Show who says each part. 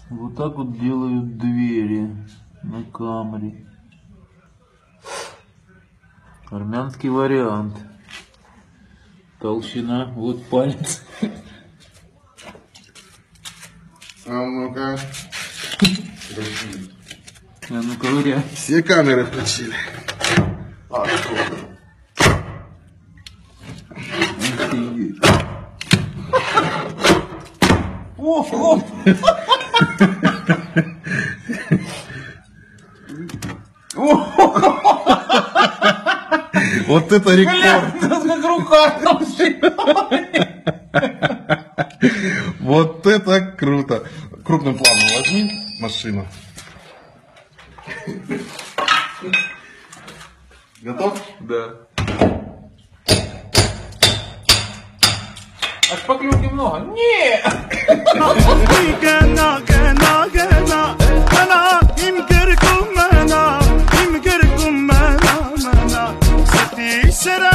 Speaker 1: Вот так вот делают двери на камере. Армянский вариант. Толщина, вот палец.
Speaker 2: А ну-ка.
Speaker 1: А ну ковыряй.
Speaker 2: Все камеры включили.
Speaker 1: Офигеть.
Speaker 2: О! Вот это рекорд!
Speaker 1: Как рука
Speaker 2: Вот это круто! Крупным планом возьми машину. Готов?
Speaker 1: Да. А шпаклевки много? Нет!
Speaker 3: Será